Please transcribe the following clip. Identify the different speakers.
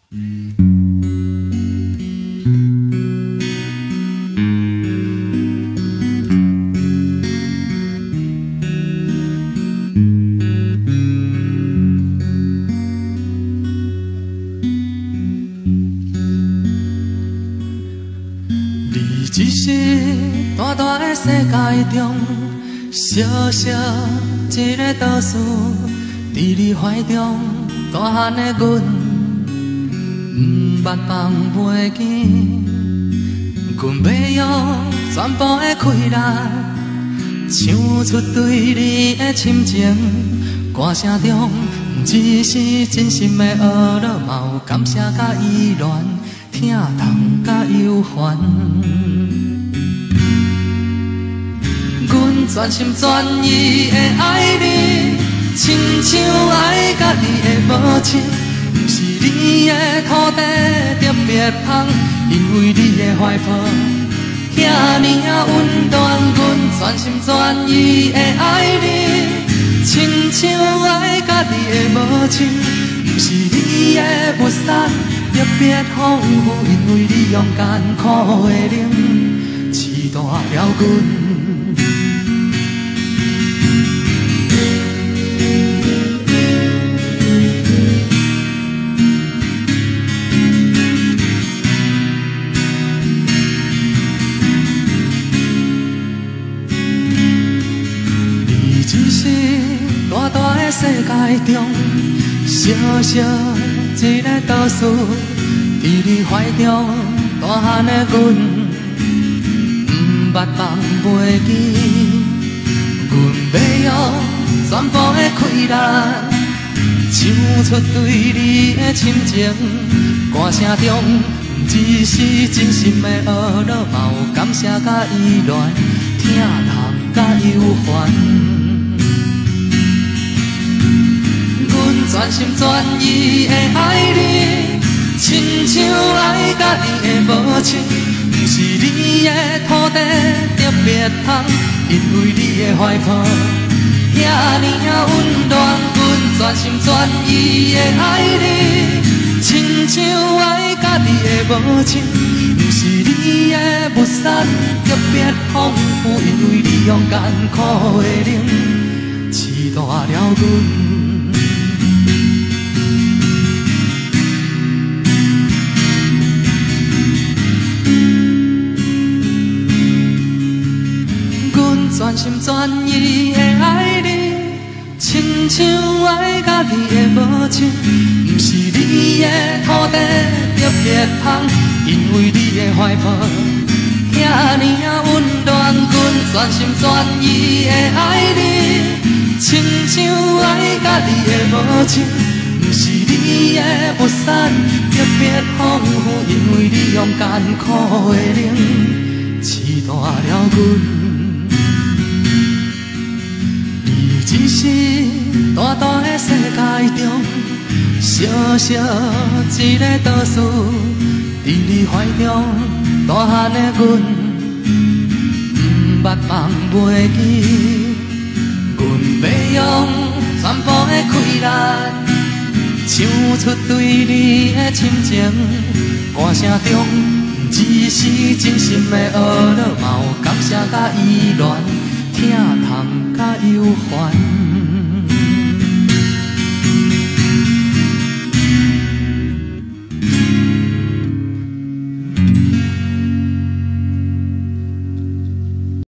Speaker 1: 只是大大的世界中，小小一个岛屿，伫你怀中，大汉的阮，捌放袂记，阮要用全部的气力，唱出对你的深情，歌声中，不只是真心的呵乐，嘛有感谢甲依恋，疼痛甲忧烦。阮全心全意的爱你，亲像爱家己的母亲。不是你的土地特别香，因为你的怀抱遐尼啊温暖。阮全心全意的爱你，亲像爱家己的母亲。不是你的物产特别丰富，因为你勇敢苦的灵，饲大了阮。只是大大的世界中，小小一个岛屿，伫你怀中，大汉的阮，捌放袂记。阮要用全部的气力，唱出对你的深情，歌声中，不只是真心的呵乐，嘛有感谢甲依恋，疼痛甲忧烦。全心全意的爱你，亲像爱家己的母亲。不是你的土地特别香，因为你的怀抱遐尼啊温暖。阮全心全意的爱你，亲像爱家己的母亲。不是你的物产特别丰富，因为你勇敢苦的灵，饲大了阮。全心全意的爱你，亲像爱家己的母亲。不是你的土地特别香，因为你的怀抱遐尼啊温暖。阮全心全意的爱你，亲像爱家己的母亲。不是你的物产特别丰富，因为你勇敢苦的灵，饲大了阮。只是大大的世界中，小小一个岛屿，伫你怀中，大汉的阮，捌放袂记。阮要用全部的气力，唱出对你的深情，歌声中，不只是真心的呵乐，嘛有感谢甲依恋。疼痛甲忧烦。